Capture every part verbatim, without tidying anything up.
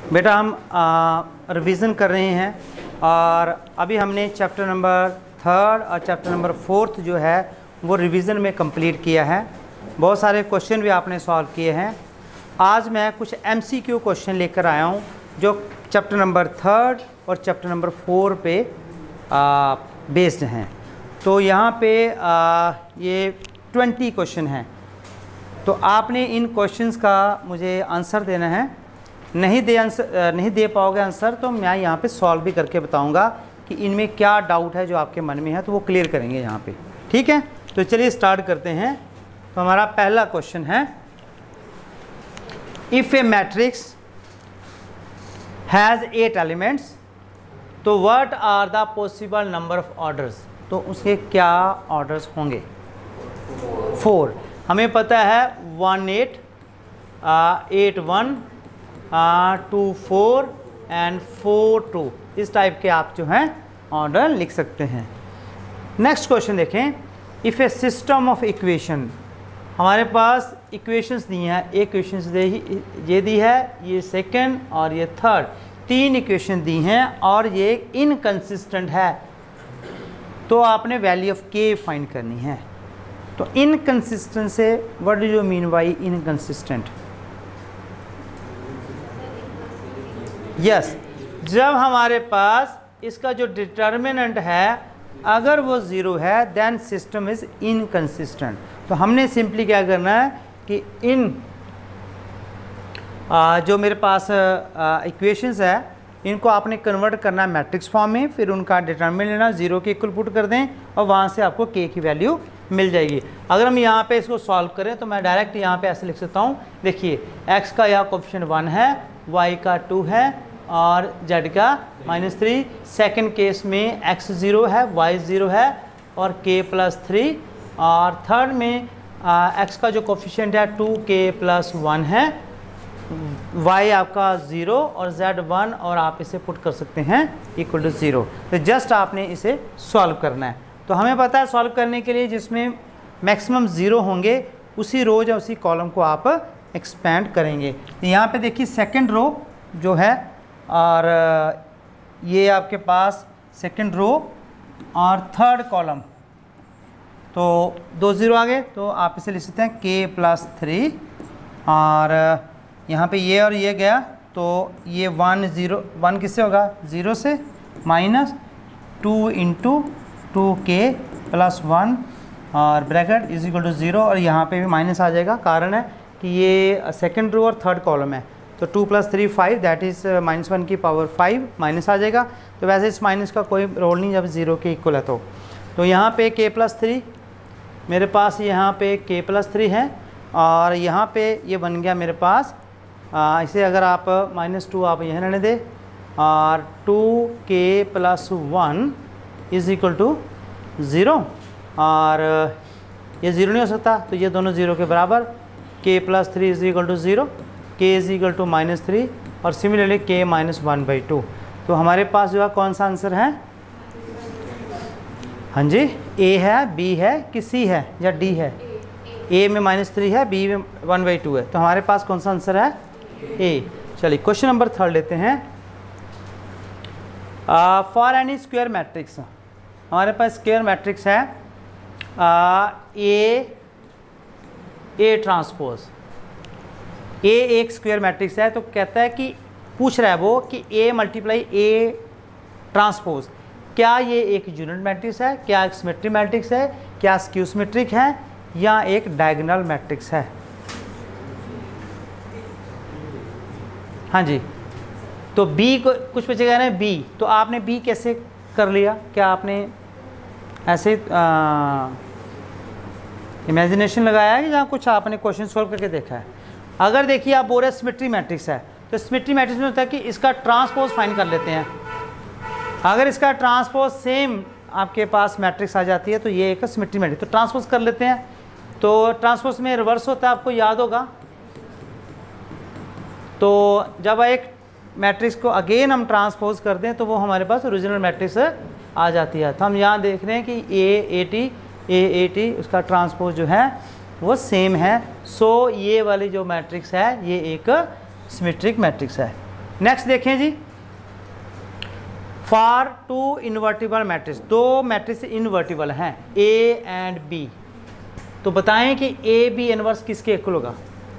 बेटा हम रिवीजन कर रहे हैं और अभी हमने चैप्टर नंबर थर्ड और चैप्टर नंबर फोर्थ जो है वो रिवीजन में कंप्लीट किया है। बहुत सारे क्वेश्चन भी आपने सॉल्व किए हैं। आज मैं कुछ एमसीक्यू क्वेश्चन लेकर आया हूँ जो चैप्टर नंबर थर्ड और चैप्टर नंबर फोर पे बेस्ड हैं। तो यहाँ पे आ, ये ट्वेंटी क्वेश्चन हैं। तो आपने इन क्वेश्चंस का मुझे आंसर देना है। नहीं दे आंसर नहीं दे पाओगे आंसर तो मैं यहाँ पे सॉल्व भी करके बताऊँगा कि इनमें क्या डाउट है जो आपके मन में है, तो वो क्लियर करेंगे यहाँ पे। ठीक है, तो चलिए स्टार्ट करते हैं। तो हमारा पहला क्वेश्चन है, if a matrix has eight elements तो what are the possible number of orders. तो उसके क्या ऑर्डर्स होंगे? फोर। हमें पता है one eight eight one two four and four two, इस टाइप के आप जो हैं ऑर्डर लिख सकते हैं। नेक्स्ट क्वेश्चन देखें, if a system of equation, हमारे पास इक्वेशंस दी हैं, एक इक्वेशंस दे ये दी है, ये सेकंड और ये थर्ड, तीन इक्वेशन दी हैं और ये इनकंसिस्टेंट है। तो आपने वैल्यू ऑफ के फाइंड करनी है। तो इनकंसिस्टेंट से what do you mean by inconsistent? Yes, जब हमारे पास इसका जो डिटर्मिनेंट है अगर वो ज़ीरो है देन सिस्टम इज़ इनकंसिस्टेंट। तो हमने सिंपली क्या करना है कि इन आ, जो मेरे पास इक्वेशंस है इनको आपने कन्वर्ट करना है मैट्रिक्स फॉर्म में, फिर उनका डिटर्मिनेंट लेना, जीरो के इक्वल पुट कर दें और वहाँ से आपको के की वैल्यू मिल जाएगी। अगर हम यहाँ पे इसको सॉल्व करें तो मैं डायरेक्ट यहाँ पे ऐसे लिख सकता हूँ, देखिए एक्स का यह कोएफिशिएंट वन है, वाई का टू है और जेड का माइनस थ्री। सेकेंड केस में एक्स ज़ीरो है, वाई ज़ीरो है और के प्लस थ्री। और थर्ड में एक्स का जो कोएफिशिएंट है टू के प्लस वन है, वाई आपका ज़ीरो और जेड वन, और आप इसे पुट कर सकते हैं इक्वल टू ज़ीरो। तो जस्ट आपने इसे सॉल्व करना है। तो हमें पता है सॉल्व करने के लिए जिसमें मैक्सिमम ज़ीरो होंगे उसी रो या उसी कॉलम को आप एक्सपेंड करेंगे। तो यहाँ पे देखिए सेकंड रो जो है और ये आपके पास सेकंड रो और थर्ड कॉलम, तो दो ज़ीरो आ गए तो आप इसे लिख सकते हैं के प्लस थ्री, और यहाँ पे ये और ये गया तो ये वन ज़ीरो, वन किससे होगा? ज़ीरो से, minus two into two k plus one और bracket is equal to zero, और यहाँ पे भी माइनस आ जाएगा। कारण है कि ये सेकंड रो और थर्ड कॉलम है, तो two plus three five, that is minus one की पावर फाइव, माइनस आ जाएगा। तो वैसे इस माइनस का कोई रोल नहीं जब ज़ीरो के इक्वल है तो तो यहाँ पे के प्लस थ्री मेरे पास, यहाँ पे के प्लस थ्री है और यहाँ पे ये बन गया मेरे पास आ, इसे अगर आप माइनस टू आप यहाँ रहने दें और two k plus one is equal to zero, और ये ज़ीरो नहीं हो सकता तो ये दोनों ज़ीरो के बराबर, k plus three is equal to zero, k is equal to minus three और similarly k minus one by two. तो हमारे पास जो है कौन सा आंसर है? हाँ जी, ए है, बी है कि सी है या डी है? ए में माइनस थ्री है, बी में वन बाई टू है, तो हमारे पास कौन सा आंसर है? ए। चलिए क्वेश्चन नंबर थर्ड लेते हैं। फॉर एनी स्क्वायर मैट्रिक्स, हमारे पास स्क्वायर मैट्रिक्स है ए ए ट्रांसपोज, ए एक स्क्वायर मैट्रिक्स है। तो कहता है कि पूछ रहा है वो कि ए मल्टीप्लाई ए ट्रांसपोज, क्या ये एक यूनिट मैट्रिक्स है, क्या एक सिमेट्री मैट्रिक्स है, क्या स्क्यू सिमेट्रिक है या एक डायगोनल मैट्रिक्स है? हाँ जी, तो बी को कुछ बच्चे कह रहे हैं बी, तो आपने बी कैसे कर लिया? क्या आपने ऐसे इमेजिनेशन लगाया है या कुछ आपने क्वेश्चन सॉल्व करके देखा है? अगर देखिए आप बोल रहे सिमेट्री मैट्रिक्स है तो सिमेट्री मैट्रिक्स में होता है कि इसका ट्रांसपोज फाइंड कर लेते हैं। अगर इसका ट्रांसपोज सेम आपके पास मैट्रिक्स आ जाती है तो ये एक सिमेट्री मैट्रिक्स, तो ट्रांसपोज कर लेते हैं। तो ट्रांसपोज में रिवर्स होता है, आपको याद होगा। तो जब एक मैट्रिक्स को अगेन हम ट्रांसपोज कर दें तो वो हमारे पास ओरिजिनल मैट्रिक्स आ जाती है। तो हम यहाँ देख रहे हैं कि A A T A A T उसका ट्रांसपोज जो है वो सेम है। सो ये वाली जो मैट्रिक्स है ये एक सिमेट्रिक मैट्रिक्स है। नेक्स्ट देखें जी, फॉर टू इन्वर्टिबल मैट्रिक्स, दो मैट्रिक्स इन्वर्टिबल हैं ए एंड बी, तो बताएं कि ए बी इनवर्स किसके इक्वल होगा।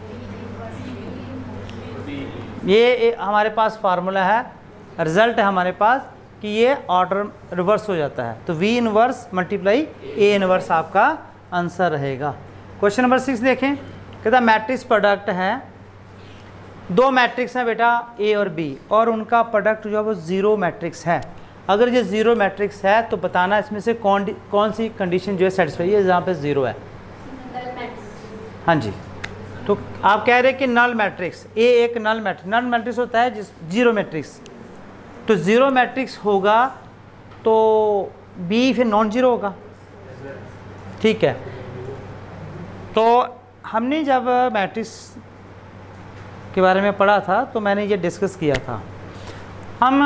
ये हमारे पास फार्मूला है, रिजल्ट है हमारे पास कि ये ऑर्डर रिवर्स हो जाता है, तो B inverse multiply A inverse आपका आंसर रहेगा। क्वेश्चन नंबर सिक्स देखें, कहता मैट्रिक्स प्रोडक्ट है, दो मैट्रिक्स हैं बेटा ए और बी, और उनका प्रोडक्ट जो है वो ज़ीरो मैट्रिक्स है। अगर ये ज़ीरो मैट्रिक्स है तो बताना इसमें से कौन कौन सी कंडीशन जो है सेटिस्फाई है, जहाँ पे ज़ीरो है। हाँ जी, तो आप कह रहे हैं कि नल मैट्रिक्स, ए एक नल मैट्रिक्स, नल मैट्रिक्स होता है जिस जीरो मैट्रिक्स, तो ज़ीरो मैट्रिक्स होगा तो बी फिर नॉन जीरो होगा। ठीक है, तो हमने जब मैट्रिक्स के बारे में पढ़ा था तो मैंने ये डिस्कस किया था। हम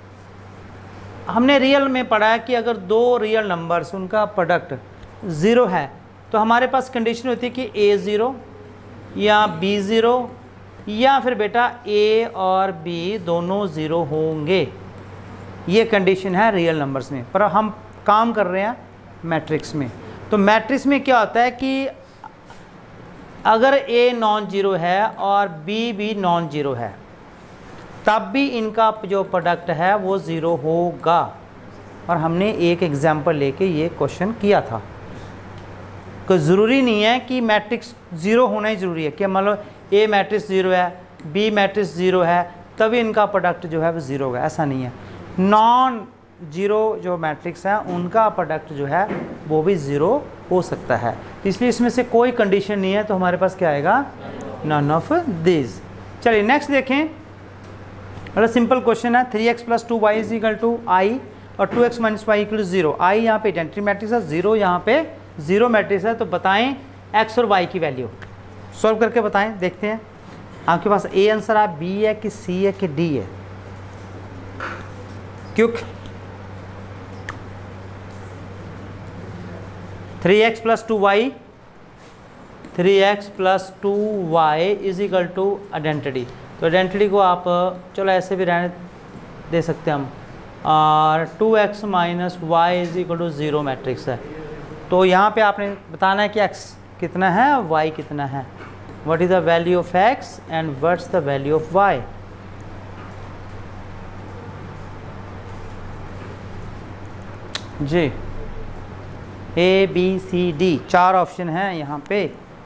हमने रियल में पढ़ा है कि अगर दो रियल नंबर्स उनका प्रोडक्ट ज़ीरो है तो हमारे पास कंडीशन होती है कि ए ज़ीरो या बी ज़ीरो, या फिर बेटा ए और बी दोनों ज़ीरो होंगे। ये कंडीशन है रियल नंबर्स में, पर हम काम कर रहे हैं मैट्रिक्स में। तो मैट्रिक्स में क्या होता है कि अगर ए नॉन जीरो है और बी भी नॉन जीरो है तब भी इनका जो प्रोडक्ट है वो ज़ीरो होगा, और हमने एक एग्जांपल लेके ये क्वेश्चन किया था। कोई ज़रूरी नहीं है कि मैट्रिक्स ज़ीरो होना ही ज़रूरी है कि मान लो ए मैट्रिक्स ज़ीरो है, बी मैट्रिक्स ज़ीरो है, तभी इनका प्रोडक्ट जो है वो ज़ीरो होगा, ऐसा नहीं है। नॉन जीरो जो मैट्रिक्स हैं उनका प्रोडक्ट जो है वो भी ज़ीरो हो सकता है, इसलिए इसमें से कोई कंडीशन नहीं है, तो हमारे पास क्या आएगा, नन ऑफ दिस। चलिए नेक्स्ट देखें, बड़ा सिंपल क्वेश्चन है, three x plus two y is equal to I और two x minus y equal to zero. I यहाँ पे आइडेंटिटी मैट्रिक्स है, जीरो यहाँ पे जीरो मैट्रिक्स है, तो बताएं एक्स और वाई की वैल्यू सॉल्व करके बताएं, देखते हैं आपके पास ए आंसर है, बी है कि सी है कि डी है। क्यों three x plus two y, three x plus two y is equal to identity, तो आइडेंटिटी को आप चलो ऐसे भी रहने दे सकते हैं हम, और two x minus y is equal to zero matrix है। तो यहाँ पे आपने बताना है कि x कितना है और y कितना है, what is the value of x and what's the value of y। जी ए बी सी डी चार ऑप्शन हैं यहाँ पे।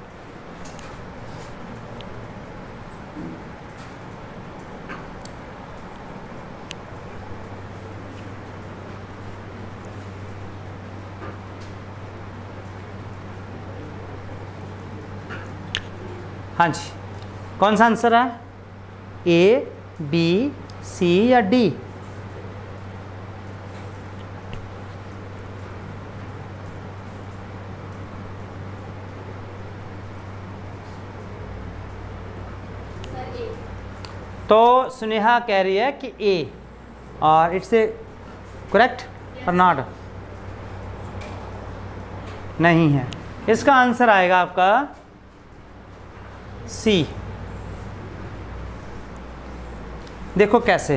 हाँ जी, कौन सा आंसर है, ए बी सी या डी। तो स्नेहा कह रही है कि ए, और इट्स ए करेक्ट और नॉट, नहीं है। इसका आंसर आएगा आपका सी। देखो कैसे,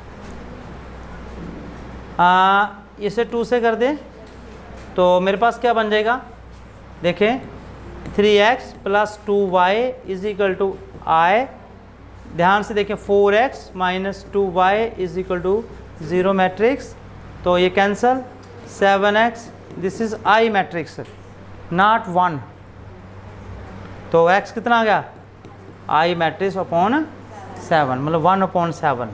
आ, इसे टू से कर दे तो मेरे पास क्या बन जाएगा, देखें three x plus two y is equal to I, ध्यान से देखें four x minus two y is equal to zero matrix, तो ये cancel, seven x this is I matrix not one, तो x कितना आ गया, आई मैट्रिक्स अपॉन सेवन, मतलब वन अपॉन सेवन,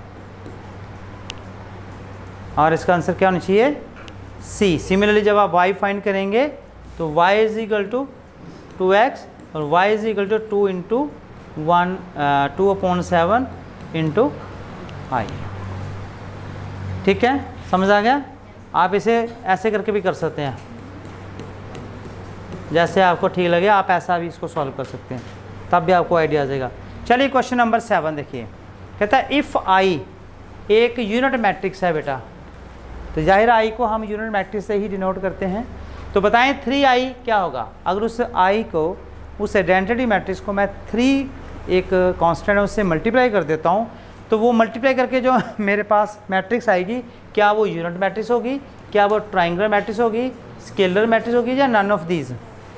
और इसका आंसर क्या होना चाहिए, सी। सिमिलरली जब आप y फाइंड करेंगे तो y is equal to two x और y is equal to two into one, two upon seven into I. ठीक है, समझ आ गया। आप इसे ऐसे करके भी कर सकते हैं, जैसे आपको ठीक लगे आप ऐसा भी इसको सॉल्व कर सकते हैं, तब भी आपको आइडिया आ जाएगा। चलिए क्वेश्चन नंबर सेवन देखिए, कहता है इफ़ आई एक यूनिट मैट्रिक्स है बेटा, तो जाहिर आई को हम यूनिट मैट्रिक्स से ही डिनोट करते हैं, तो बताएं थ्री आई क्या होगा। अगर उस आई को, उस आइडेंटिटी मैट्रिक्स को मैं थ्री एक कांस्टेंट है उससे मल्टीप्लाई कर देता हूँ, तो वो मल्टीप्लाई करके जो मेरे पास मैट्रिक्स आएगी, क्या वो यूनिट मैट्रिक्स होगी, क्या वो ट्राइंगुलर मैट्रिक्स होगी, स्केलर मैट्रिक्स होगी, या नन ऑफ दीज?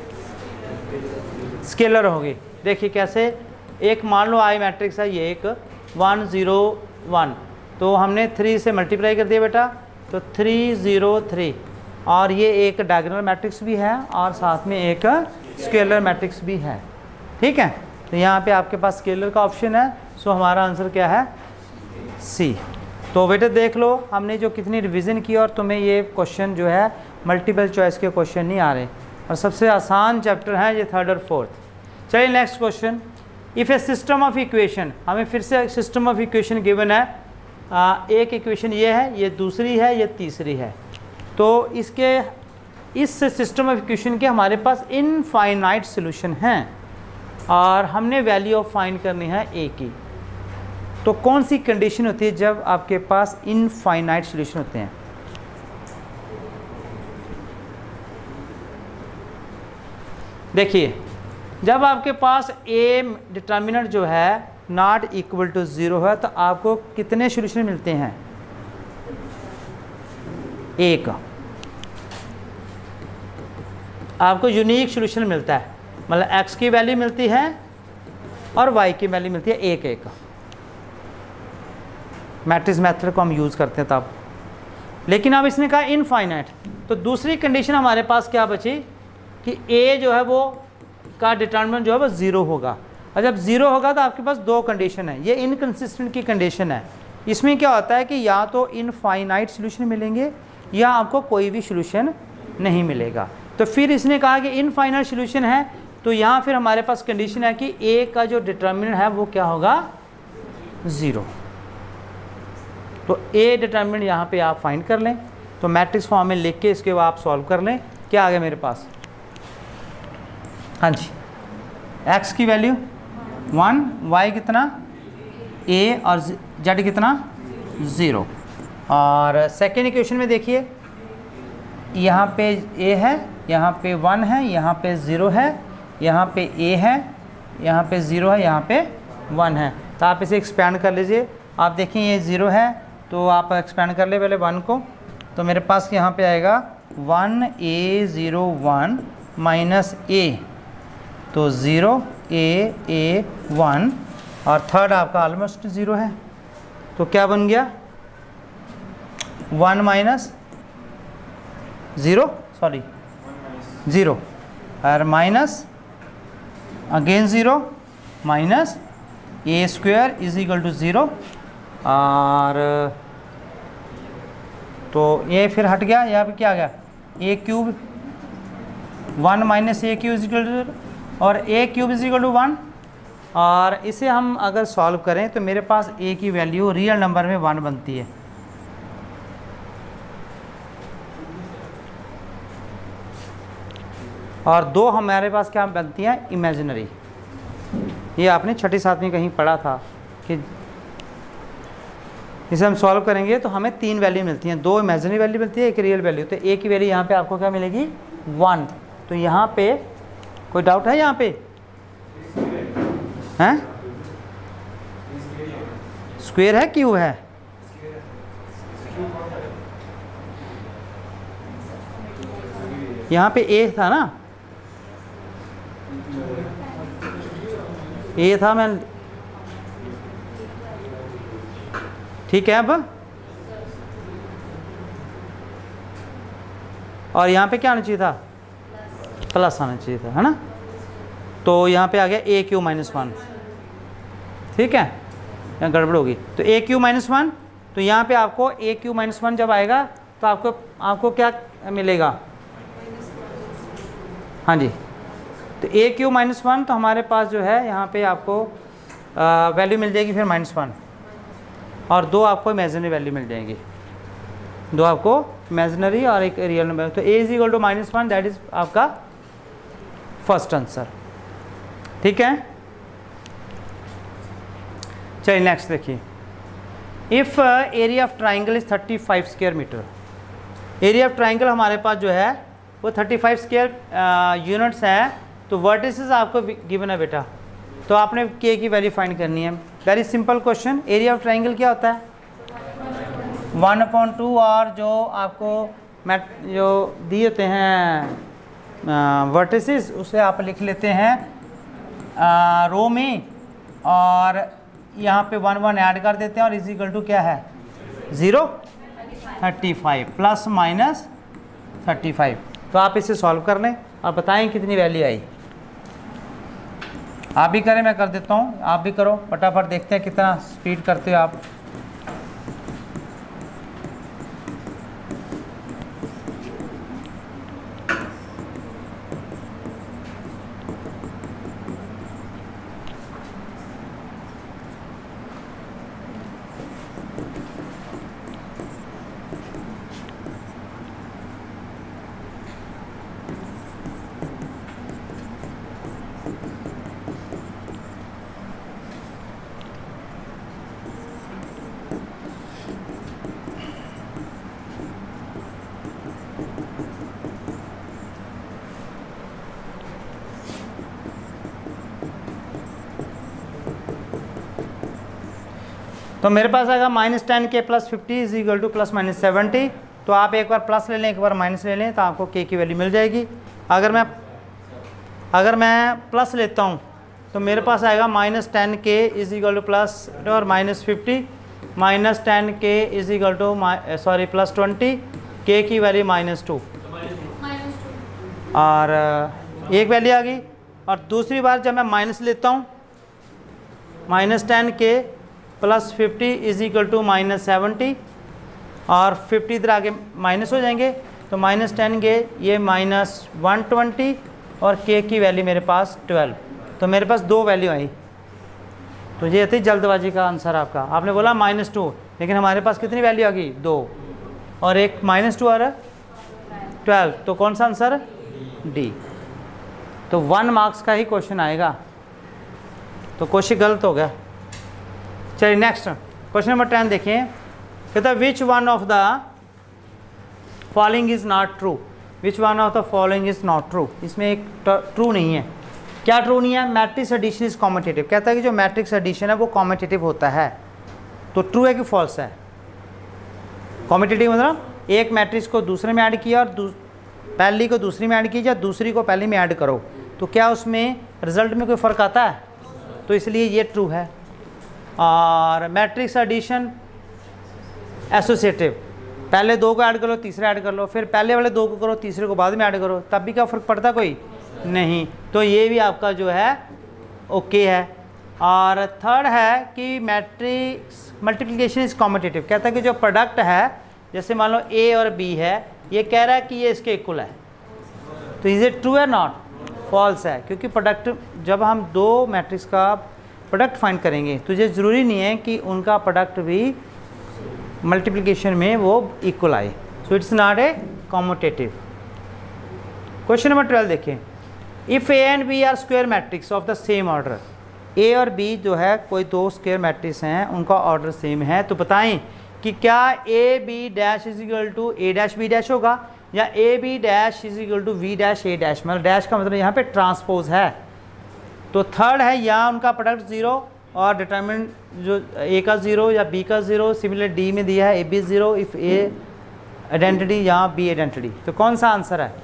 स्केलर होगी। देखिए कैसे, एक मान लो आई मैट्रिक्स है, ये एक वन ज़ीरो वन, तो हमने थ्री से मल्टीप्लाई कर दिया बेटा, तो थ्री ज़ीरो थ्री, और ये एक डायगोनल मैट्रिक्स भी है और साथ में एक स्केलर मैट्रिक्स भी है। ठीक है, तो यहाँ पे आपके पास स्केलर का ऑप्शन है, सो हमारा आंसर क्या है? सी। तो बेटा देख लो हमने जो कितनी रिवीजन की और तुम्हें ये क्वेश्चन जो है मल्टीपल चॉइस के क्वेश्चन नहीं आ रहे, और सबसे आसान चैप्टर है ये थर्ड और फोर्थ। चलिए next question, if a system of equation, हमें फिर से सिस्टम ऑफ इक्वेशन गिवन है, आ, एक इक्वेशन ये है, ये दूसरी है, ये तीसरी है, तो इसके इस सिस्टम ऑफ इक्वेशन के हमारे पास इनफाइनाइट सॉल्यूशन हैं और हमने वैल्यू ऑफ फाइंड करनी है ए की। तो कौन सी कंडीशन होती है जब आपके पास इनफाइनाइट सॉल्यूशन होते हैं? देखिए, जब आपके पास ए डिटर्मिनेंट जो है नॉट इक्वल टू ज़ीरो है, तो आपको कितने सॉल्यूशन मिलते हैं? एक। आपको यूनिक सॉल्यूशन मिलता है, मतलब एक्स की वैल्यू मिलती है और वाई की वैल्यू मिलती है एक एक। मैट्रिक्स मेथड को हम यूज़ करते हैं तब। लेकिन अब इसने कहा इनफाइनाइट, तो दूसरी कंडीशन हमारे पास क्या बची कि ए जो है वो का डिटर्मिनेंट जो है वो ज़ीरो होगा, और जब ज़ीरो होगा तो आपके पास दो कंडीशन है, ये इनकंसिस्टेंट की कंडीशन है। इसमें क्या होता है कि या तो इनफाइनाइट सॉल्यूशन मिलेंगे या आपको कोई भी सॉल्यूशन नहीं मिलेगा। तो फिर इसने कहा कि इनफाइनाइट सॉल्यूशन है, तो यहाँ फिर हमारे पास कंडीशन है कि ए का जो डिटर्मिनेंट है वो क्या होगा? ज़ीरो। तो ए डिटर्मिनेंट यहाँ पे आप फाइंड कर लें, तो मैट्रिक्स फॉर्म में लिख के इसके बाद आप सॉल्व कर लें। क्या आ गया मेरे पास? हाँ जी, एक्स की वैल्यू वन, वाई कितना? ए, और जेड कितना? ज़ीरो। और सेकेंड इक्वेशन में देखिए, यहाँ पे ए है, यहाँ पे वन है, यहाँ पे ज़ीरो है, यहाँ पे ए है, यहाँ पे ज़ीरो है, यहाँ पे वन है। तो आप इसे एक्सपेंड कर लीजिए। आप देखें ये ज़ीरो है, तो आप एक्सपेंड कर ले पहले वन को, तो मेरे पास यहाँ पे आएगा one a zero one minus a, तो ज़ीरो ए ए वन, और थर्ड आपका ऑलमोस्ट ज़ीरो है, तो क्या बन गया? One minus zero, sorry zero, और minus again zero, minus a square is equal to zero, और तो ये फिर हट गया, यहाँ पे क्या आ गया? A cube, one minus a cube is equal to, और a cube is equal to one. और इसे हम अगर सॉल्व करें तो मेरे पास ए की वैल्यू रियल नंबर में वन बनती है, और दो हमारे पास क्या बनती हैं? इमेजिनरी। ये आपने छठी सातवीं कहीं पढ़ा था कि इसे हम सॉल्व करेंगे तो हमें तीन वैल्यू मिलती हैं, दो इमेजिनरी वैल्यू मिलती है, एक रियल वैल्यू। तो ए की वैल्यू यहाँ पे आपको क्या मिलेगी? वन। तो यहाँ पे कोई डाउट है? यहाँ पे हैं? स्क्वायर है, क्यूब है? यहाँ पे ए था ना, ए था, मैं ठीक है। अब और यहाँ पे क्या आना चाहिए था? प्लस आना चाहिए था, है ना? तो यहाँ पे आ गया ए क्यू माइनस वन, ठीक है, यहाँ गड़बड़ होगी। तो ए क्यू माइनस वन, तो यहाँ पे आपको ए क्यू माइनस वन जब आएगा तो आपको आपको क्या मिलेगा? हाँ जी, तो ए क्यू माइनस वन, तो हमारे पास जो है यहाँ पे आपको वैल्यू मिल जाएगी फिर माइनस वन, और दो आपको इमेजिनरी वैल्यू मिल जाएंगी, दो आपको इमेजिनरी और एक रियल नंबर। तो a is equal to minus one, that is आपका फर्स्ट आंसर, ठीक है। चलिए नेक्स्ट देखिए, if area of triangle is thirty five square metre. Area of triangle हमारे पास जो है वो थर्टी फाइव स्क्वायर यूनिट्स हैं। तो वर्टिसेस आपको गिवन है बेटा, तो आपने के की वैल्यू फाइंड करनी है। Very simple question. Area of triangle क्या होता है? वन अपॉइंट टू, और जो आपको मैट जो दिए होते हैं वर्टिसेस उसे आप लिख लेते हैं रो में, और यहाँ पे वन वन ऐड कर देते हैं, और इज इक्वल टू क्या है? Zero thirty five plus minus thirty five. तो आप इसे सॉल्व कर लें और बताएं कितनी वैल्यू आई। आप भी करें, मैं कर देता हूँ, आप भी करो फटाफट, देखते हैं कितना स्पीड करते हो आप। तो मेरे पास आएगा minus ten k plus fifty is equal to plus minus seventy. तो आप एक बार प्लस ले लें, एक बार माइनस ले लें, तो आपको के की वैल्यू मिल जाएगी। अगर मैं अगर मैं प्लस लेता हूँ तो मेरे पास आएगा minus ten k is equal to plus और minus fifty, minus ten k is equal to sorry plus twenty, k की वैल्यू माइनस टू, और एक वैल्यू आ गई। और दूसरी बार जब मैं माइनस लेता हूँ, minus ten k plus fifty is equal to minus seventy, और फिफ्टी इधर आगे माइनस हो जाएंगे, तो माइनस टेन के ये माइनस वन ट्वेंटी, और के की वैल्यू मेरे पास ट्वेल्व। तो मेरे पास दो वैल्यू आई। तो ये थी जल्दबाजी का आंसर आपका। आपने बोला माइनस टू, लेकिन हमारे पास कितनी वैल्यू आ गई? दो, और एक माइनस टू आ रहा है ट्वेल्व। तो कौन सा आंसर? डी। तो वन मार्क्स का ही क्वेश्चन आएगा, तो क्वेश्चन गलत हो गया। चलिए नेक्स्ट क्वेश्चन नंबर टेन देखिए। कहता है which one of the following is not true, which one of the following is not true. इसमें एक ट्रू नहीं है। क्या ट्रू नहीं है? Matrix addition is competitive. कहता है कि जो मैट्रिक्स एडिशन है वो कॉम्पिटिटिव होता है। तो ट्रू है कि फॉल्स है? कॉम्पिटिटिव मतलब एक मैट्रिक्स को दूसरे में ऐड किया, और पहली को दूसरी में ऐड कीजिए, दूसरी को पहली में ऐड करो, तो क्या उसमें रिजल्ट में कोई फ़र्क आता है? तो इसलिए ये ट्रू है। और मैट्रिक्स एडिशन एसोसिएटिव, पहले दो को ऐड कर लो, तीसरा ऐड कर लो, फिर पहले वाले दो को करो, तीसरे को बाद में ऐड करो, तब भी क्या फ़र्क पड़ता? कोई नहीं। तो ये भी आपका जो है ओके है। और थर्ड है कि मैट्रिक्स मल्टीप्लिकेशन इज कॉम्पिटिटिव। कहता है कि जो प्रोडक्ट है, जैसे मान लो ए और बी है, ये कह रहा है कि ये इसके इक्वल है, तो इज इट ट्रू है? नॉट, फॉल्स है। क्योंकि प्रोडक्ट, जब हम दो मैट्रिक्स का प्रोडक्ट फाइंड करेंगे तो ये ज़रूरी नहीं है कि उनका प्रोडक्ट भी मल्टीप्लिकेशन में वो इक्वल आए। So it's not a competitive. Question number twelve देखें। If A and B are square matrix of the same order, A और बी जो है कोई दो स्क्वायर मैट्रिक्स हैं, उनका ऑर्डर सेम है, तो बताएं कि क्या A B dash is equal to A dash B dash होगा, या A B dash is equal to B dash A dash. मतलब डैश का मतलब यहाँ पे ट्रांसपोज है। तो थर्ड है, यहाँ उनका प्रोडक्ट ज़ीरो और डिटरमिनेंट जो ए का ज़ीरो या बी का ज़ीरो, सिमिलर डी में दिया है A B zero if A identity, यहाँ बी आइडेंटिटी। तो कौन सा आंसर है?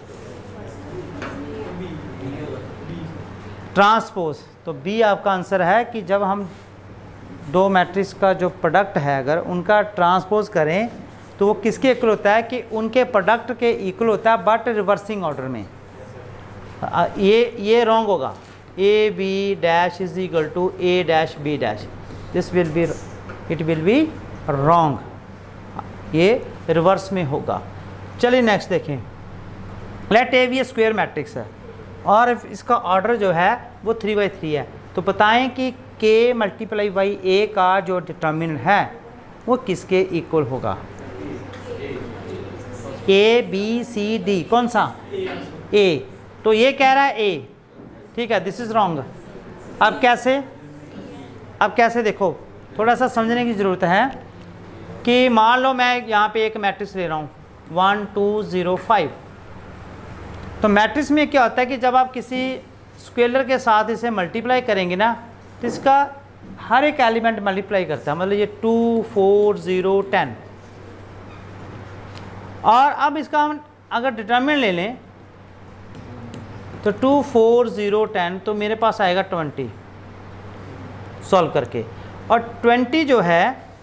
ट्रांसपोज। तो बी आपका आंसर है कि जब हम दो मैट्रिक्स का जो प्रोडक्ट है अगर उनका ट्रांसपोज करें तो वो किसके इक्वल होता है? कि उनके प्रोडक्ट के इक्वल होता है, बट रिवर्सिंग ऑर्डर में। ये ये रॉन्ग होगा। A B dash is equal to A dash B dash, this will be it will be wrong, ये रिवर्स में होगा। चलिए नेक्स्ट देखें। Let A be a square matrix है और इसका ऑर्डर जो है वो थ्री बाई थ्री है, तो बताएं कि के मल्टीप्लाई बाई ए का जो डिटर्मिनेंट है वो किसके इक्वल होगा? ए बी सी डी, कौन सा? ए। तो ये कह रहा है ए, ठीक है, दिस इज रॉन्ग। अब कैसे? अब कैसे देखो, थोड़ा सा समझने की ज़रूरत है कि मान लो मैं यहाँ पे एक मैट्रिक्स ले रहा हूँ वन टू ज़ीरो फाइव। तो मैट्रिक्स में क्या होता है कि जब आप किसी स्केलर के साथ इसे मल्टीप्लाई करेंगे ना, तो इसका हर एक एलिमेंट मल्टीप्लाई करता है, मतलब ये टू फोर ज़ीरो टेन। और अब इसका हम अगर डिटर्मिनेंट ले लें तो टू फोर ज़ीरो टेन, तो मेरे पास आएगा ट्वेंटी सॉल्व करके। और ट्वेंटी जो है,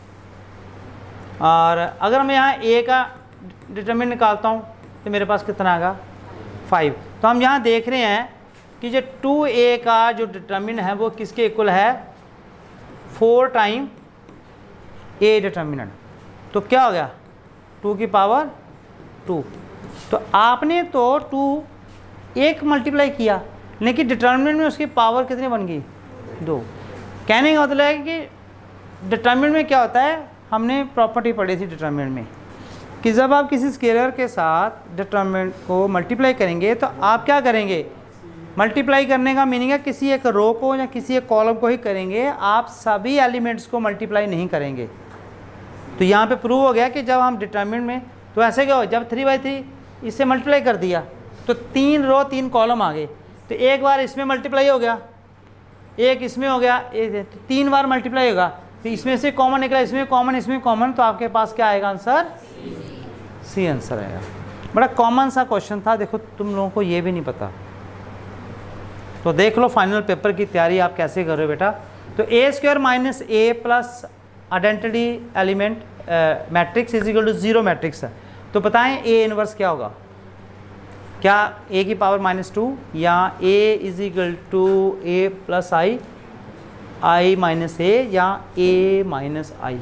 और अगर मैं यहाँ ए का डिटर्मिनेंट निकालता हूँ तो मेरे पास कितना आएगा फाइव। तो हम यहाँ देख रहे हैं कि जो टू ए का जो डिटर्मिनेंट है वो किसके इक्वल है, फोर टाइम ए डिटर्मिनेंट। तो क्या हो गया, टू की पावर टू। तो आपने तो टू एक मल्टीप्लाई किया, लेकिन डिटर्मिनेंट में उसकी पावर कितनी बन गई, दो। कहने का मतलब है कि डिटर्मिनेंट में क्या होता है, हमने प्रॉपर्टी पढ़ी थी डिटर्मिनेंट में कि जब आप किसी स्केलर के साथ डिटर्मिनेंट को मल्टीप्लाई करेंगे तो आप क्या करेंगे, मल्टीप्लाई करने का मीनिंग है किसी एक रो को या किसी एक कॉलम को ही करेंगे, आप सभी एलिमेंट्स को मल्टीप्लाई नहीं करेंगे। तो यहाँ पे प्रूव हो गया कि जब हम डिटर्मिनेंट में, तो ऐसे क्या हो, जब थ्री बाई थ्री इससे मल्टीप्लाई कर दिया तो तीन रो तीन कॉलम आ गए, तो एक बार इसमें मल्टीप्लाई हो गया, एक इसमें हो गया, एक तो तीन बार मल्टीप्लाई होगा, तो इसमें से कॉमन निकला, इसमें कॉमन, इसमें कॉमन, तो आपके पास क्या आएगा आंसर, सी आंसर आएगा। बड़ा कॉमन सा क्वेश्चन था, देखो तुम लोगों को ये भी नहीं पता, तो देख लो फाइनल पेपर की तैयारी आप कैसे कर रहे हो बेटा। तो A square minus A plus identity element matrix is equal to zero matrix है। तो बताएं ए इनवर्स क्या होगा, क्या ए की पावर माइनस टू या A is equal to A plus I, I minus A या ए माइनस आई।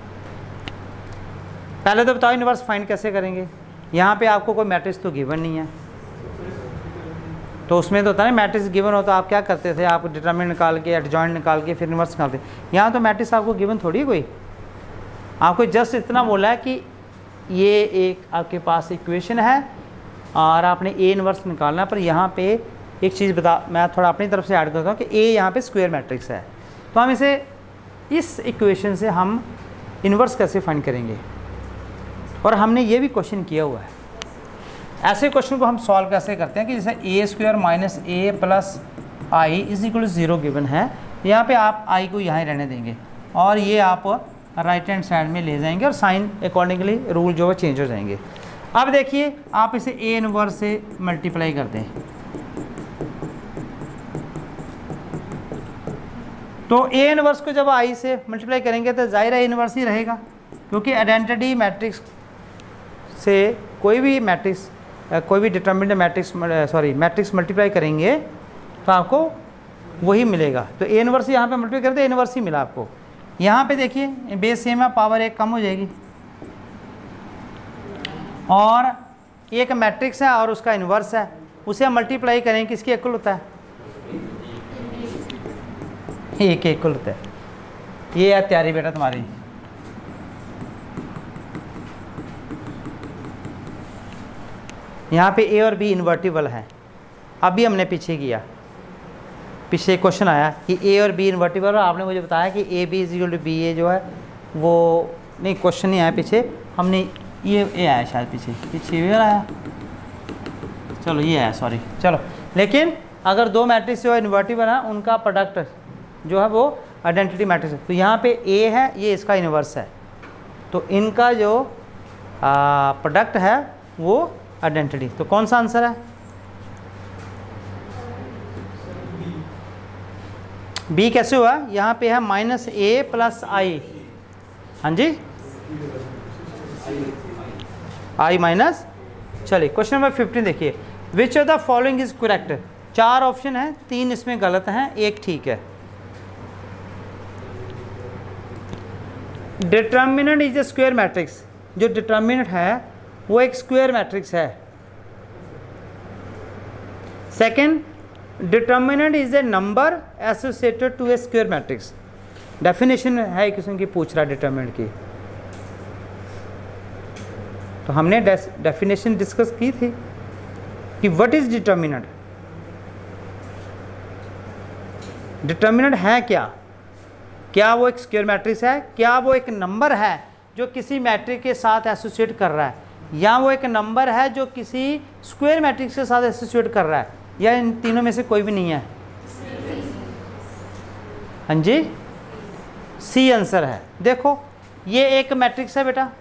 पहले तो बताओ इनवर्स फाइंड कैसे करेंगे। यहाँ पे आपको कोई मैट्रिक्स तो गिवन नहीं है, तो उसमें तो होता है ना मैट्रिक्स गिवन हो तो आप क्या करते थे, आप डिटरमिनेंट निकाल के एडजॉइंट निकाल के फिर इनवर्स निकालते। यहाँ तो मैट्रिक्स आपको गिवन थोड़ी कोई, आपको जस्ट इतना बोला है कि ये एक आपके पास इक्वेशन है और आपने ए इनवर्स निकालना है। पर यहाँ पे एक चीज़ बता, मैं थोड़ा अपनी तरफ से ऐड करता हूँ कि ए यहाँ पे स्क्वायर मैट्रिक्स है, तो हम इसे इस इक्वेशन से हम इनवर्स कैसे फाइंड करेंगे। और हमने ये भी क्वेश्चन किया हुआ है, ऐसे क्वेश्चन को हम सॉल्व कैसे करते हैं कि जैसे A square minus A plus I is equal to zero given है, यहाँ पे आप आई को यहाँ ही रहने देंगे और ये आप राइट हैंड साइड में ले जाएंगे और साइन अकॉर्डिंगली रूल जो है चेंज हो जाएंगे। अब देखिए आप इसे ए इनवर्स से मल्टीप्लाई कर दें, तो ए इनवर्स को जब आई से मल्टीप्लाई करेंगे तो जाहिर है इनवर्स ही रहेगा, क्योंकि आइडेंटिटी मैट्रिक्स से कोई भी मैट्रिक्स कोई भी determinant matrix sorry matrix multiply करेंगे तो आपको वही मिलेगा। तो ए इनवर्स यहाँ पे मल्टीप्लाई करते ए इनवर्स ही मिला आपको। यहाँ पे देखिए बेस सेम है, पावर एक कम हो जाएगी और एक मैट्रिक्स है और उसका इनवर्स है, उसे हम मल्टीप्लाई करें किसके इक्वल होता है, ए के इक्वल होता है। ये है तैयारी बेटा तुम्हारी। यहाँ पे ए और बी इन्वर्टिबल है, अभी हमने पीछे किया, पीछे क्वेश्चन आया कि ए और बी इन्वर्टिबल, और आपने मुझे बताया कि A B is equal to B A जो है वो नहीं, क्वेश्चन नहीं आया पीछे, हमने ये ए आया शायद पीछे पीछे ये आया, चलो ये आया सॉरी चलो। लेकिन अगर दो मैट्रिक्स जो है इन्वर्टिबल है उनका प्रोडक्ट जो है वो आइडेंटिटी मैट्रिक्स है, तो यहाँ पे ए है ये इसका इन्वर्स है, तो इनका जो प्रोडक्ट है वो आइडेंटिटी। तो कौन सा आंसर है, बी कैसे हुआ, यहाँ पे है माइनस ए प्लस आई, हाँ जी आई माइनस। चलिए क्वेश्चन नंबर फिफ्टीन देखिए, which of the following is correct. चार ऑप्शन है, तीन इसमें गलत हैं, एक ठीक है। Determinant is a square matrix, जो डिटर्मिनेंट है वो एक स्क्वायर मैट्रिक्स है। Second, determinant is a number associated to a square matrix. Definition है किस्म की पूछ रहा डिटर्मिनेंट की, तो हमने डेफिनेशन डिस्कस की थी कि व्हाट इज डिटर्मिनेंट। डिटर्मिनेंट है क्या, क्या वो एक स्क्वायर मैट्रिक्स है, क्या वो एक नंबर है जो किसी मैट्रिक्स के साथ एसोसिएट कर रहा है, या वो एक नंबर है जो किसी स्क्वायर मैट्रिक्स के साथ एसोसिएट कर रहा है, या इन तीनों में से कोई भी नहीं है। हाँ जी, सी आंसर है। देखो ये एक मैट्रिक्स है बेटा,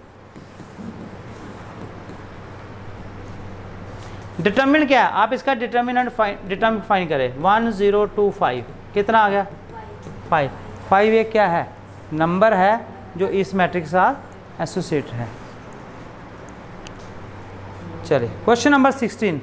डिटर्मिनेंट क्या है, आप इसका डिटर्मिनेंट फाइन डिटर्मिनेंट फाइन करें। वन ज़ीरो टू फाइव कितना आ गया, फाइव। फाइव एक क्या है, नंबर है जो इस मैट्रिक्स के साथ एसोसिएट है। चलिए क्वेश्चन नंबर सिक्सटीन।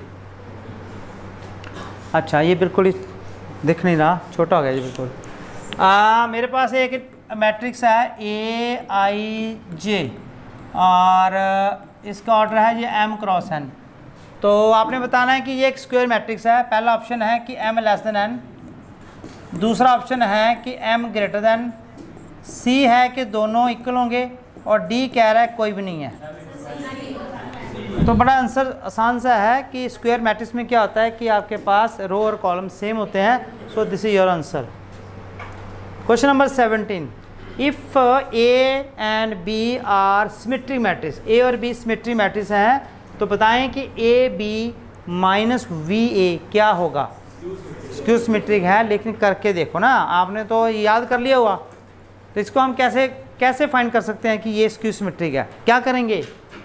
अच्छा ये बिल्कुल ही दिख नहीं रहा, छोटा हो गया ये बिल्कुल। आ, मेरे पास एक मैट्रिक्स है ए आई जे और इसका ऑर्डर है ये एम क्रॉस एन। तो आपने बताना है कि ये एक स्क्वायर मैट्रिक्स है। पहला ऑप्शन है कि एम लेस देन एन, दूसरा ऑप्शन है कि एम ग्रेटर देन, सी है कि दोनों इक्वल होंगे, और डी कह रहा है कोई भी नहीं है। तो बड़ा आंसर आसान सा है कि स्क्वायर मैट्रिक्स में क्या होता है कि आपके पास रो और कॉलम सेम होते हैं। So this is your answer. Question number seventeen. If A and B are symmetric matrix, A और बी सिमेट्रिक मैट्रिक्स हैं, तो बताएं कि A B minus B A क्या होगा। स्क्यू सिमेट्रिक है, लेकिन करके देखो ना, आपने तो याद कर लिया हुआ, तो इसको हम कैसे कैसे फाइंड कर सकते हैं कि ये स्क्यू सिमेट्रिक है। क्या करेंगे,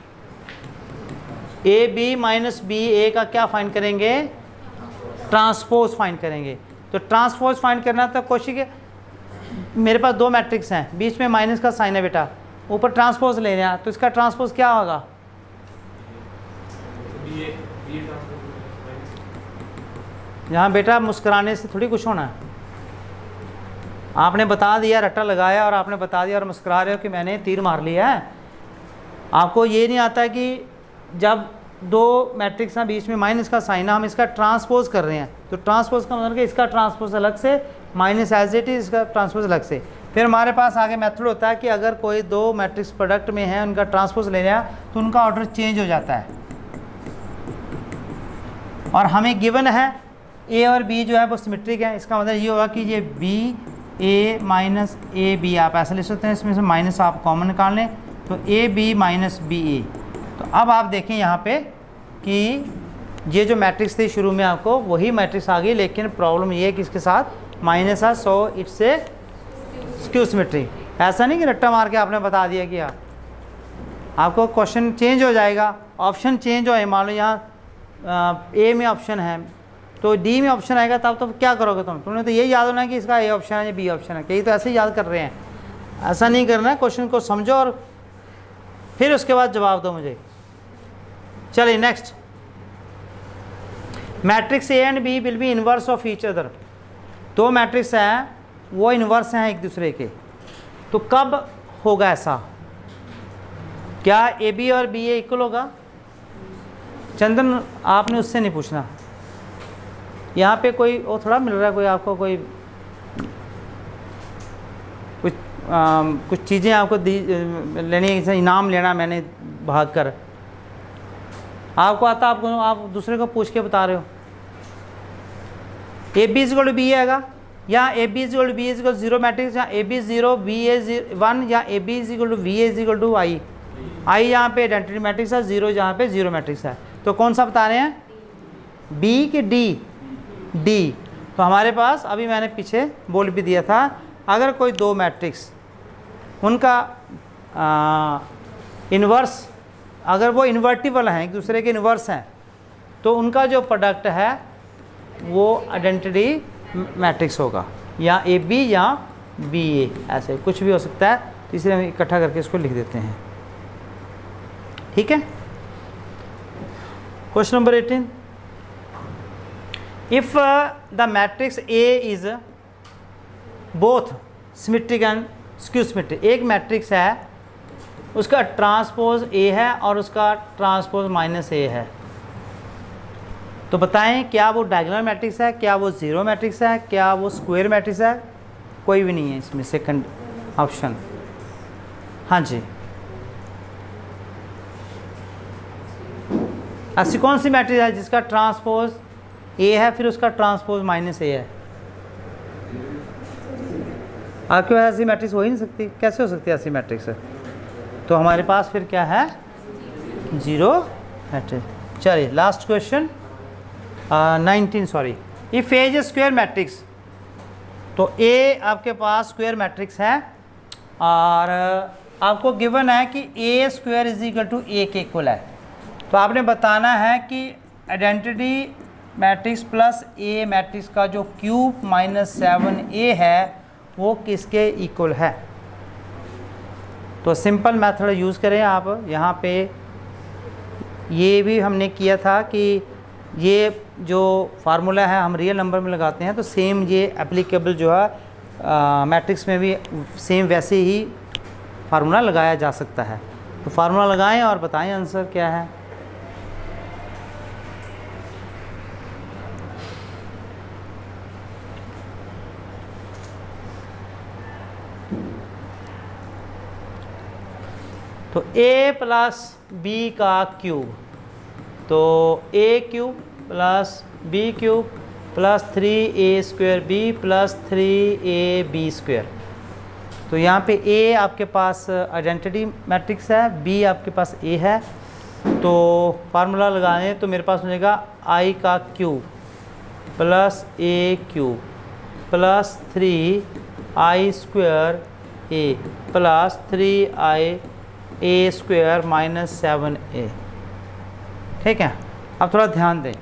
A B minus B A का क्या फाइंड करेंगे, ट्रांसपोज फाइंड करेंगे। तो ट्रांसपोज फाइंड करना तो कोशिश है, मेरे पास दो मैट्रिक्स हैं, बीच में माइनस का साइन है बेटा, ऊपर ट्रांसपोज ले रहे हैं, तो इसका ट्रांसपोज क्या होगा, यहाँ बेटा मुस्कुराने से थोड़ी कुछ होना है। आपने बता दिया, रट्टा लगाया और आपने बता दिया और मुस्कुरा रहे हो कि मैंने तीर मार लिया है। आपको ये नहीं आता कि जब दो मैट्रिक्स हैं बीच में माइनस का साइन है, हम इसका ट्रांसपोज कर रहे हैं, तो ट्रांसपोज का मतलब कि इसका ट्रांसपोज अलग से, माइनस एज इट इज, इसका ट्रांसपोज अलग से। फिर हमारे पास आगे मेथड होता है कि अगर कोई दो मैट्रिक्स प्रोडक्ट में है, उनका ट्रांसपोज ले रहा है, तो उनका ऑर्डर चेंज हो जाता है। और हमें गिवन है ए और बी जो है वो सिमेट्रिक है, इसका मतलब ये होगा कि ये B A minus A B, आप ऐसा लिख सकते हैं, इसमें से माइनस आप कॉमन निकाल लें, तो A B minus B A. तो अब आप देखें यहाँ पे कि ये जो मैट्रिक्स थी शुरू में आपको वही मैट्रिक्स आ गई, लेकिन प्रॉब्लम ये है कि इसके साथ माइनस है, so it's a skew symmetric. ऐसा नहीं कि रट्टा मार के आपने बता दिया कि हाँ, आपको क्वेश्चन चेंज हो जाएगा, ऑप्शन चेंज हो, मान लो यहाँ ए में ऑप्शन है तो डी में ऑप्शन आएगा, तब तो क्या करोगे तुम, तुमने तो ये याद होना है कि इसका ए ऑप्शन है या बी ऑप्शन है। कई तो ऐसे ही याद कर रहे हैं, ऐसा नहीं करना है, क्वेश्चन को समझो और फिर उसके बाद जवाब दो मुझे। चलिए next, matrix A and B will be inverse of each other. दो मैट्रिक्स हैं वो इनवर्स हैं एक दूसरे के, तो कब होगा ऐसा, क्या ए बी और बी ए इक्वल होगा। चंदन आपने उससे नहीं पूछना, यहाँ पे कोई वो थोड़ा मिल रहा है, कोई आपको कोई कुछ आ, कुछ चीज़ें आपको दी लेनी है, जैसे इनाम लेना मैंने भाग कर, आपको आता, आपको आप दूसरे को पूछ के बता रहे हो। A B is to B आएगा, या A B is to B is zero matrix, या A B zero B A one, या A B is equal to B A is equal to I. I यहाँ पे identity matrix है, zero यहाँ पे zero matrix है, तो कौन सा बता रहे हैं, बी कि डी, डी। तो हमारे पास अभी मैंने पीछे बोल भी दिया था, अगर कोई दो मैट्रिक्स उनका आ, इन्वर्स, अगर वो इन्वर्टिबल हैं, एक दूसरे के इन्वर्स हैं, तो उनका जो प्रोडक्ट है वो आइडेंटिटी मैट्रिक्स होगा, या ए बी या बी ए, ऐसे कुछ भी हो सकता है, तो इसलिए हम इकट्ठा करके इसको लिख देते हैं। ठीक है, question number eighteen. If the matrix A is both symmetric and skew symmetric, एक मैट्रिक्स है उसका ट्रांसपोज ए है और उसका ट्रांसपोज माइनस ए है, तो बताएं क्या वो डायगोनल मैट्रिक्स है, क्या वो जीरो मैट्रिक्स है, क्या वो स्क्वायर मैट्रिक्स है। कोई भी नहीं है इसमें सेकंड ऑप्शन। हाँ जी, ऐसी कौन सी मैट्रिक्स है जिसका ट्रांसपोज ए है फिर उसका ट्रांसपोज माइनस ए है। आपके पास ऐसी मैट्रिक्स हो ही नहीं सकती, कैसे हो सकती है ऐसी मैट्रिक्स है, तो हमारे पास फिर क्या है, जीरो मैट्रिक्स। चलिए last question nineteen, sorry. If A is a square matrix, तो ए आपके पास स्क्वायर मैट्रिक्स है और आपको गिवन है कि A square is equal to A के इक्वल है, तो आपने बताना है कि identity matrix plus A matrix का जो क्यूब माइनस सेवन ए है वो किसके इक्वल है। तो सिंपल मेथड यूज़ करें आप। यहाँ पे ये भी हमने किया था कि ये जो फार्मूला है हम रियल नंबर में लगाते हैं, तो सेम ये एप्लीकेबल जो है मैट्रिक्स में भी सेम वैसे ही फार्मूला लगाया जा सकता है। तो फार्मूला लगाएं और बताएं आंसर क्या है। तो a प्लस बी का क्यूब, तो a cube plus b cube plus three A square b plus three a b square. तो यहाँ पे a आपके पास आइडेंटिटी मैट्रिक्स है, b आपके पास a है, तो फार्मूला लगाएं तो मेरे पास हो जाएगा i का cube plus a cube plus three I square a plus three I A square minus seven A. ठीक है, अब थोड़ा ध्यान दें।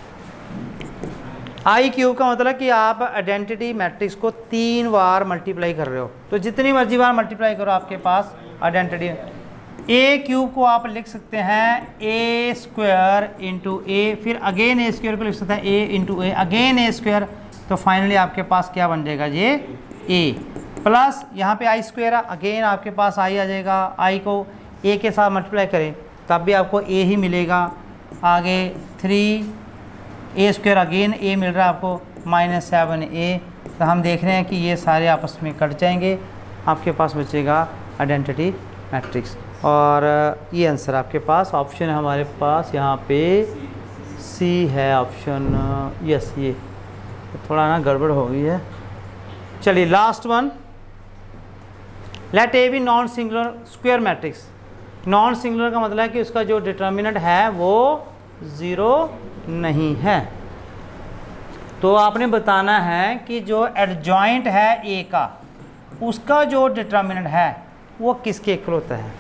आई क्यूब का मतलब कि आप आइडेंटिटी मैट्रिक्स को तीन बार मल्टीप्लाई कर रहे हो, तो जितनी मर्जी बार मल्टीप्लाई करो आपके पास आइडेंटिटी। ए क्यूब को आप लिख सकते हैं ए स्क्वायर इंटू ए, फिर अगेन ए स्क्वायर को लिख सकते हैं A into A, again A square, तो फाइनली आपके पास क्या बन जाएगा ये ए प्लस यहाँ पे आई स्क्वायर है, अगेन आपके पास आई आ जाएगा, आई को ए के साथ मल्टीप्लाई करें तब भी आपको ए ही मिलेगा, आगे three A square again A मिल रहा है आपको माइनस सेवन ए। तो हम देख रहे हैं कि ये सारे आपस में कट जाएंगे, आपके पास बचेगा आइडेंटिटी मैट्रिक्स। और ये आंसर आपके पास ऑप्शन है हमारे पास यहाँ पे सी है ऑप्शन, यस ये थोड़ा ना गड़बड़ हो गई है। चलिए last one, let A be non singular square matrix. Non singular का मतलब है कि उसका जो डिटर्मिनेंट है वो ज़ीरो नहीं है। तो आपने बताना है कि जो एडजॉइंट है ए का, उसका जो डिटर्मिनेंट है वो किसके इक्वल होता है,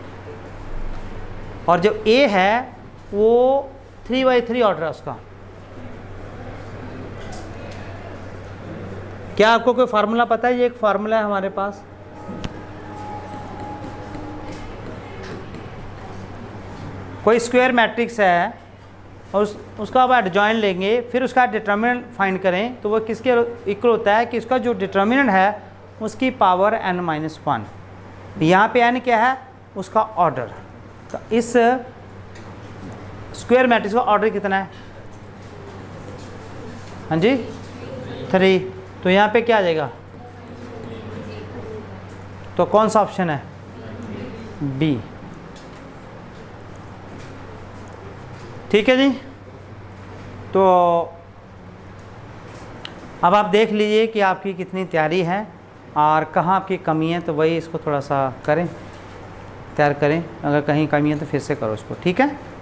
और जो ए है वो थ्री बाई थ्री ऑर्डर है उसका। क्या आपको कोई फार्मूला पता है? ये एक फार्मूला है हमारे पास, कोई स्क्वायर मैट्रिक्स है और उस, उसका आप एडजॉइन लेंगे, फिर उसका डिटर्मिनेंट फाइंड करें तो वो किसके इक्वल होता है कि उसका जो डिटर्मिनेंट है उसकी पावर n माइनस वन। यहाँ पे n क्या है? उसका ऑर्डर। तो इस स्क्वायर मैट्रिक्स का ऑर्डर कितना है? हाँ जी थ्री। तो यहाँ पे क्या आ जाएगा? तो कौन सा ऑप्शन है? बी। ठीक है जी। तो अब आप देख लीजिए कि आपकी कितनी तैयारी है और कहाँ आपकी कमी है, तो वही इसको थोड़ा सा करें, तैयार करें। अगर कहीं कमी है तो फिर से करो इसको, ठीक है।